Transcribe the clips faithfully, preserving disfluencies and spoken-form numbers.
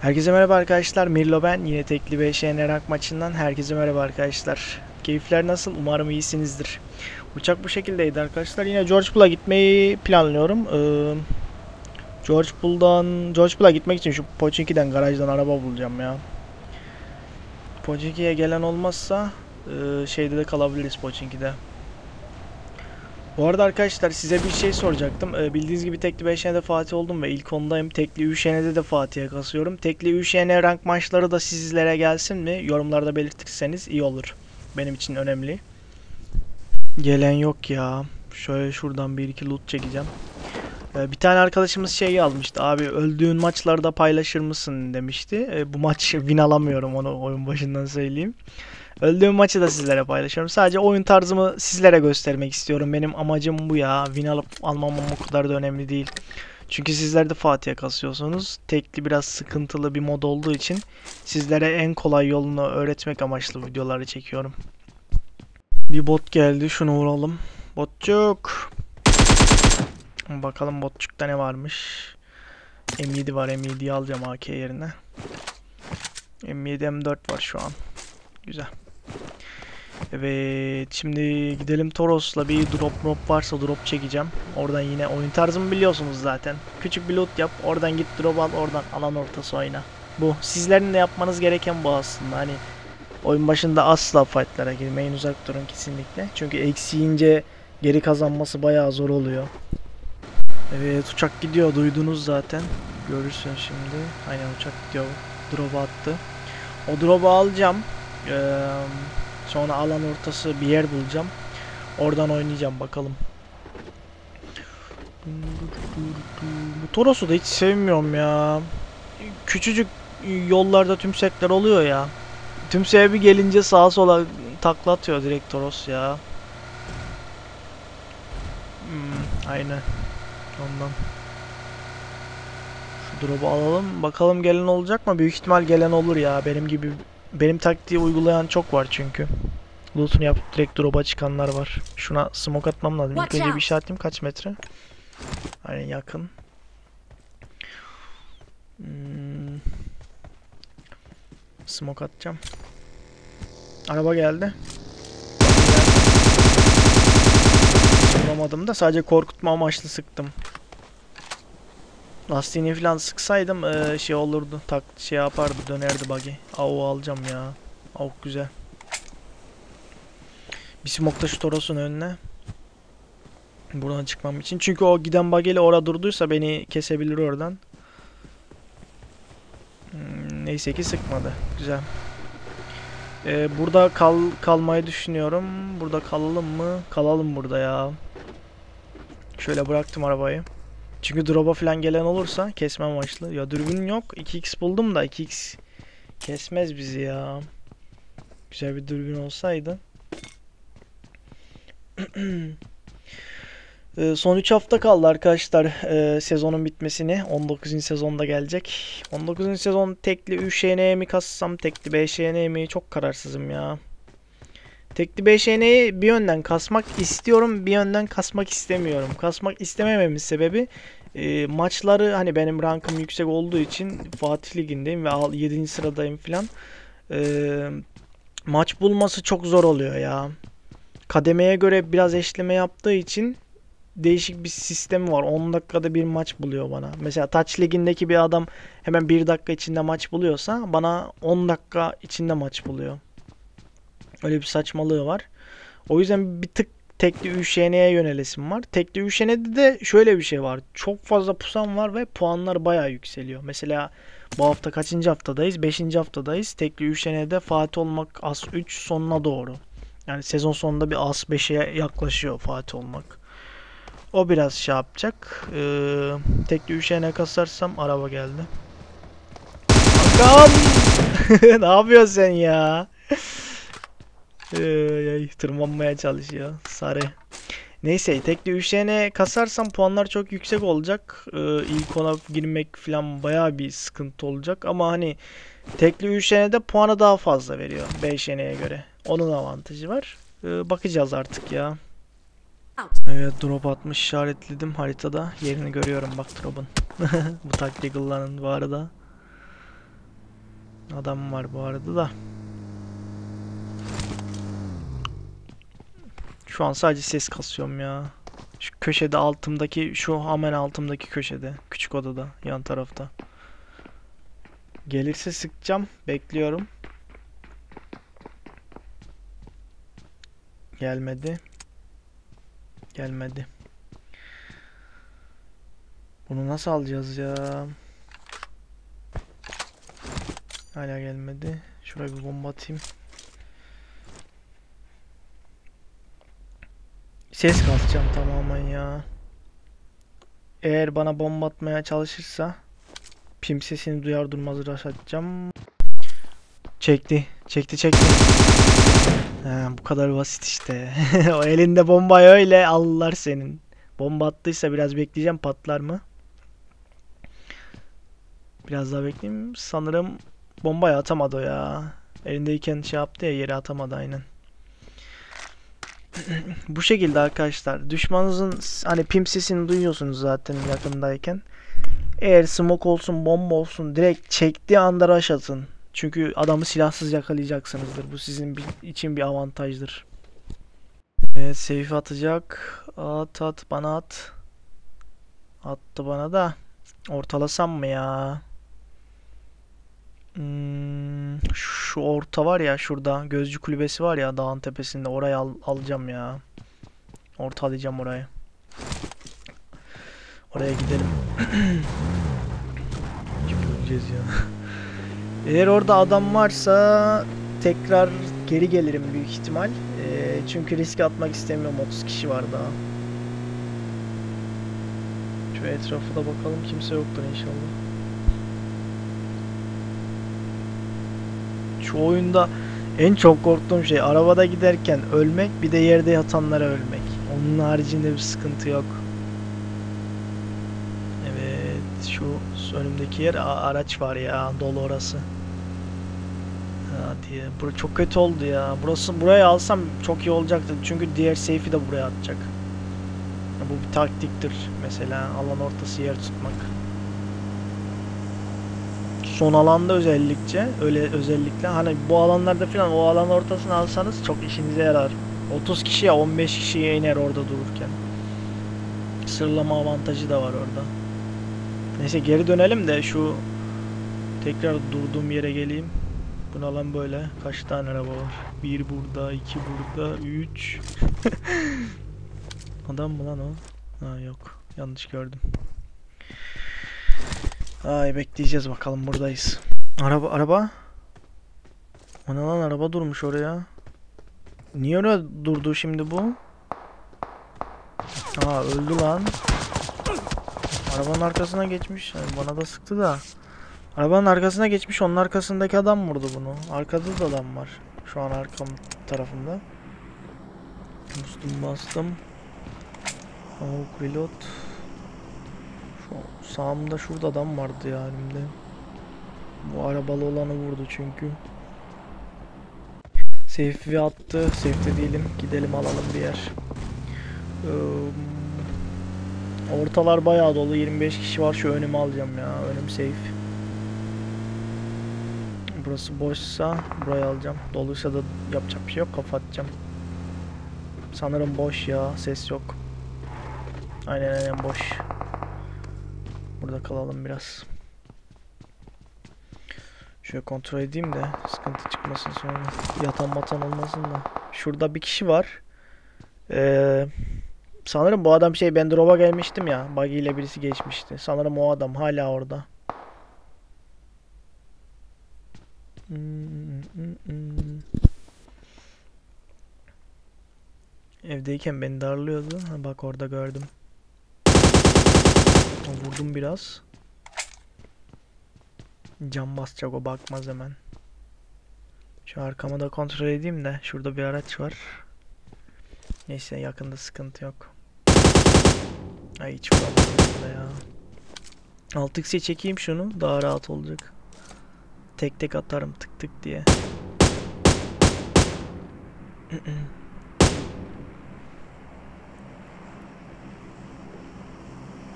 Herkese merhaba arkadaşlar. Mirlo ben. Yine tekli beş N rank maçından herkese merhaba arkadaşlar. Keyifler nasıl? Umarım iyisinizdir. Uçak bu şekildeydi arkadaşlar. Yine George Bull'a gitmeyi planlıyorum. Ee, George Bull'dan George Bull'a gitmek için şu Pochinki'den garajdan araba bulacağım ya. Pochinki'ye gelen olmazsa e, şeyde de kalabiliriz Pochinki'de. Bu arada arkadaşlar size bir şey soracaktım. Ee, bildiğiniz gibi tekli beş N'de Fatih oldum ve ilk ondayım. Tekli üç N'de de Fatih'e kasıyorum. Tekli üç N rank maçları da sizlere gelsin mi? Yorumlarda belirtirseniz iyi olur. Benim için önemli. Gelen yok ya. Şöyle şuradan bir iki loot çekeceğim. Ee, bir tane arkadaşımız şey yazmıştı. Abi öldüğün maçlarda paylaşır mısın demişti. Ee, bu maç win alamıyorum, onu oyun başından söyleyeyim. Öldüğüm maçı da sizlere paylaşıyorum. Sadece oyun tarzımı sizlere göstermek istiyorum. Benim amacım bu ya. Win alıp almamam o kadar da önemli değil. Çünkü sizler de Fatih'e kasıyorsunuz. Tekli biraz sıkıntılı bir mod olduğu için sizlere en kolay yolunu öğretmek amaçlı videoları çekiyorum. Bir bot geldi. Şunu vuralım. Botçuk. Bakalım botçukta ne varmış. M yedi var. M yediyi alacağım A K yerine. M yedi M dört var şu an. Güzel. Evet, şimdi gidelim Toros'la, bir drop drop varsa drop çekeceğim. Oradan yine oyun tarzımı biliyorsunuz zaten. Küçük bir loot yap, oradan git drop al, oradan alan ortası oyna. Bu sizlerin de yapmanız gereken bu aslında. Hani oyun başında asla fightlara girmeyin, uzak durun kesinlikle. Çünkü eksiğince geri kazanması bayağı zor oluyor. Evet, uçak gidiyor, duydunuz zaten. Görürsün şimdi. Aynen, uçak gidiyor. Drop'u attı. O drop'u alacağım. Eee... Sonra alan ortası bir yer bulacağım. Oradan oynayacağım bakalım. Bu Toros'u da hiç sevmiyorum ya. Küçücük yollarda tümsekler oluyor ya. Tümseğe bir gelince sağa sola takla atıyor direkt Toros ya. Hmm, aynen. Ondan. Şu drop'u alalım. Bakalım gelen olacak mı? Büyük ihtimal gelen olur ya. Benim gibi benim taktiği uygulayan çok var çünkü. Loot'unu yapıp direkt drop'a çıkanlar var. Şuna smoke atmam lazım. İlk önce bir işaretleyeyim, kaç metre? Aynen, yakın. Hmm. Smoke atacağım. Araba geldi. Vuramadım da sadece korkutma amaçlı sıktım. Lastiğini falan sıksaydım ee, şey olurdu. Tak şey yapardı, dönerdi buggy. Avu alacağım ya. Avuk güzel. Bir smoke da şu Toros'un önüne. Buradan çıkmam için. Çünkü o giden buggy ile orada durduysa beni kesebilir oradan. Hmm, neyse ki sıkmadı. Güzel. Ee, burada kal kalmayı düşünüyorum. Burada kalalım mı? Kalalım burada ya. Şöyle bıraktım arabayı. Çünkü drop'a falan gelen olursa kesme amaçlı. Ya dürbün yok. iki x buldum da iki x kesmez bizi ya. Güzel bir dürbün olsaydı. Ee, son üç hafta kaldı arkadaşlar e, sezonun bitmesine. on dokuzuncu sezonda gelecek. on dokuzuncu sezon tekli üç N'ye mi kassam, tekli beş N'ye mi? Çok kararsızım ya. Tekli beş N'yi bir yönden kasmak istiyorum, bir yönden kasmak istemiyorum. Kasmak istemememin sebebi e, maçları, hani benim rankım yüksek olduğu için Fatih Ligi'ndeyim ve yedinci sıradayım falan. E, maç bulması çok zor oluyor ya. Kademeye göre biraz eşleme yaptığı için değişik bir sistemi var. on dakikada bir maç buluyor bana. Mesela Touch Ligi'ndeki bir adam hemen bir dakika içinde maç buluyorsa bana on dakika içinde maç buluyor. Öyle bir saçmalığı var. O yüzden bir tık tekli üç N'ye yönelesim var. Tekli üç N'de de şöyle bir şey var. Çok fazla pusan var ve puanlar bayağı yükseliyor. Mesela bu hafta kaçıncı haftadayız? beşinci haftadayız. Tekli üç N'de Fatih olmak as üç sonuna doğru. Yani sezon sonunda bir as beşe yaklaşıyor Fatih olmak. O biraz şey yapacak. Ee, tekli üç N kasarsam araba geldi. Bakalım. Ne yapıyorsun sen ya? Ee, tırmanmaya çalışıyor. Sarı. Neyse, tekli üç N kasarsam puanlar çok yüksek olacak. Ee, ilk ona girmek falan bayağı bir sıkıntı olacak. Ama hani tekli üç N'de puanı daha fazla veriyor beş N'ye göre. Onun avantajı var. Ee, bakacağız artık ya. Evet, drop atmış, işaretledim haritada. Yerini görüyorum bak drop'un. Bu Tactical'ların bu arada. Adam var bu arada da. Şu an sadece ses kasıyorum ya. Şu köşede altımdaki, şu hemen altımdaki köşede. Küçük odada, yan tarafta. Gelirse sıkacağım. Bekliyorum. Gelmedi. Gelmedi. Bunu nasıl alacağız ya? Hala gelmedi. Şuraya bir bomba atayım. Ses kasacağım tamamen ya. Eğer bana bomba atmaya çalışırsa pim sesini duyar durmaz rush atacağım. Çekti. Çekti çekti. Ha, bu kadar basit işte. O elinde bombayı öyle alırlar senin. Bomba attıysa biraz bekleyeceğim, patlar mı? Biraz daha bekleyeyim. Sanırım bombayı atamadı o ya. Elindeyken şey yaptı ya, yere atamadı aynen. Bu şekilde arkadaşlar. Düşmanınızın hani pim sesini duyuyorsunuz zaten yakındayken. Eğer smoke olsun, bomba olsun, direkt çektiği anda rush atın. Çünkü adamı silahsız yakalayacaksınızdır. Bu sizin için bir avantajdır. Evet, safe atacak. At at, bana at. Attı bana da. Ortalasam mı ya? Hmm, şu orta var ya, şurada gözcü kulübesi var ya dağın tepesinde, orayı al alacağım ya. Ortalayacağım orayı. Oraya gidelim. Göreceğiz ya. Eğer orada adam varsa tekrar geri gelirim büyük ihtimal. Ee, çünkü riske atmak istemiyorum. otuz kişi var daha. Şu etrafa da bakalım, kimse yoktur inşallah. Şu oyunda en çok korktuğum şey arabada giderken ölmek, bir de yerde yatanlara ölmek. Onun haricinde bir sıkıntı yok. Evet, şu önümdeki yer araç var ya, dolu orası. Hadi, burası çok kötü oldu ya. Burası, burayı alsam çok iyi olacaktı. Çünkü diğer safe'i de buraya atacak. Bu bir taktiktir mesela, alan ortası yer tutmak. Son alanda özellikle, öyle özellikle hani bu alanlarda falan o alan ortasını alsanız çok işinize yarar. otuz kişiye on beş kişiye iner orada dururken. Sırlama avantajı da var orada. Neyse, geri dönelim de şu tekrar durduğum yere geleyim. Bu ne lan böyle? Kaç tane araba var? Bir burada, iki burada, üç. Adam mı lan o? Ha yok. Yanlış gördüm. Ay, bekleyeceğiz bakalım, buradayız. Araba araba. O ne lan, araba durmuş oraya. Niye öyle durdu şimdi bu? Aa, öldü lan. Arabanın arkasına geçmiş. Yani bana da sıktı da. Arabanın arkasına geçmiş, onun arkasındaki adam vurdu bunu. Arkada da adam var. Şu an arkam tarafında. Bastım bastım. Oh, reload. Şu sağımda şurada adam vardı ya elimde. Bu arabalı olanı vurdu çünkü. Safe'i attı. Safe'de değilim. Gidelim alalım bir yer. Ee, ortalar bayağı dolu. yirmi beş kişi var. Şu önümü alacağım ya. Önüm safe. Burası boşsa burayı alacağım. Doluysa da yapacak bir şey yok. Kafa atacağım. Sanırım boş ya. Ses yok. Aynen aynen boş. Burada kalalım biraz. Şöyle kontrol edeyim de sıkıntı çıkmasın sonra. Yatan batan olmasın da. Şurada bir kişi var. Ee, sanırım bu adam şey, ben drop'a gelmiştim ya. Buggy ile birisi geçmişti. Sanırım o adam hala orada. Hmm, hmm, hmm. Evdeyken beni darlıyordu. Ha, bak orada gördüm. Vurdum biraz. Cam basacak o, bakmaz hemen. Şu arkamı da kontrol edeyim de. Şurada bir araç var. Neyse, yakında sıkıntı yok. Ay, hiç burada ya. altı x'e çekeyim şunu, daha rahat olacak. Tek tek atarım tık tık diye.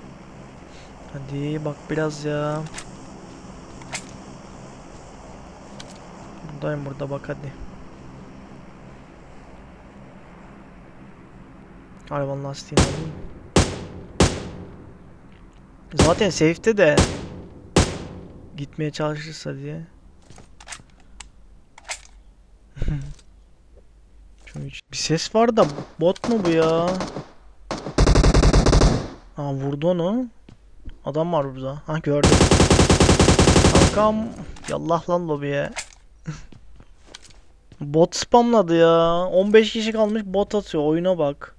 Hadi bak biraz ya. Buradayım burada, bak hadi. Arabanın lastiğini alayım. Zaten safe'te de gitmeye çalışırsa diye. Bir ses var da bot mu bu ya? Ha, vurdu onu. Adam var burada. Ha, gördüm. Kankam yallah lan lobiye. Bot spamladı ya. on beş kişi kalmış, bot atıyor. Oyuna bak.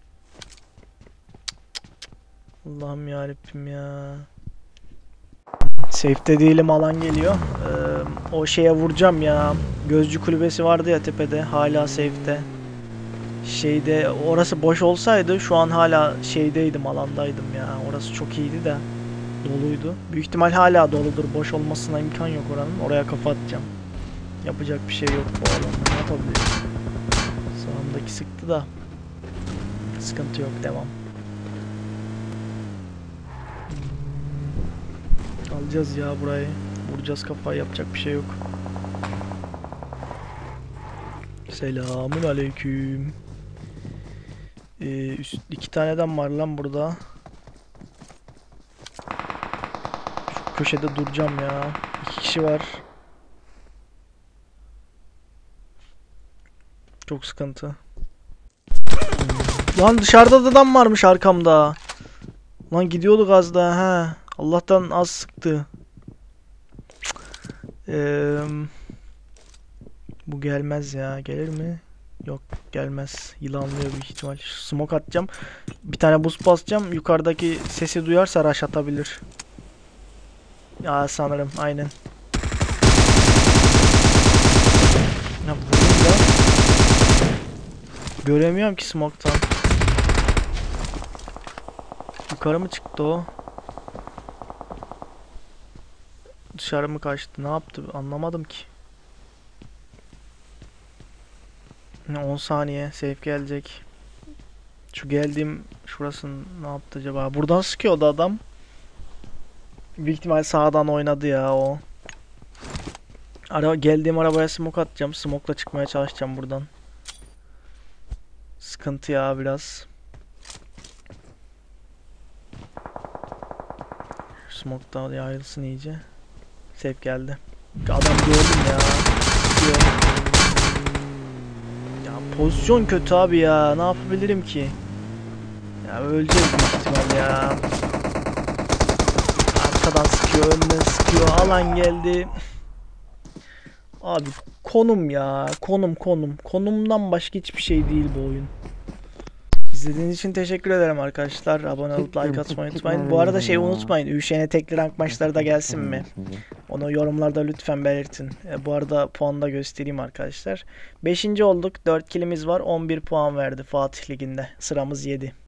Allah'ım yarabbim ya. Safe'de değilim, alan geliyor. Ee, o şeye vuracağım ya. Gözcü kulübesi vardı ya tepede. Hala safe'de. Şeyde, orası boş olsaydı şu an hala şeydeydim, alandaydım ya. Orası çok iyiydi de doluydu. Büyük ihtimal hala doludur. Boş olmasına imkan yok oranın. Oraya kafa atacağım. Yapacak bir şey yok bu alanda. Ne yapabilirim? Sağımdaki sıktı da sıkıntı yok, devam. Alacağız ya burayı. Vuracağız kafayı, yapacak bir şey yok. Selamun aleyküm. Ee, üst, iki taneden var lan burada. Şu köşede duracağım ya. İki kişi var. Çok sıkıntı. Lan dışarıda da adam varmış arkamda. Lan gidiyorduk az daha, ha. Allah'tan az sıktı. Ee, bu gelmez ya. Gelir mi? Yok, gelmez. Yılanlıyor büyük ihtimal. Smoke atacağım. Bir tane boost basacağım. Yukarıdaki sesi duyarsa rush atabilir. Ya sanırım aynen. Ya vurunca göremiyorum ki smoke'tan. Yukarı mı çıktı o? Dışarı mı kaçtı? Ne yaptı? Anlamadım ki. on saniye safe gelecek. Şu geldiğim şurası ne yaptı acaba? Buradan sıkıyordu adam. Büyük ihtimal sağdan oynadı ya o. Ara geldiğim arabaya smoke atacağım. Smoke'la çıkmaya çalışacağım buradan. Sıkıntı ya biraz. Smoke'da yayılsın iyice. Safe geldi. Adam gördüm ya. Sıkıyor. Ya pozisyon kötü abi ya. Ne yapabilirim ki? Ya öleceğiz büyük ihtimal ya. Arkadan sıkıyor, önden sıkıyor. Alan geldi. Abi konum ya. Konum konum. Konumdan başka hiçbir şey değil bu oyun. İzlediğiniz için teşekkür ederim arkadaşlar. Abone olup like atmayı unutmayın. Bu arada şeyi unutmayın. Ü Ş N tekli rank maçları da gelsin mi? Onu yorumlarda lütfen belirtin. E, bu arada puanı da göstereyim arkadaşlar. beşinci olduk. dört killimiz var. on bir puan verdi Fatih Ligi'nde. Sıramız yedi.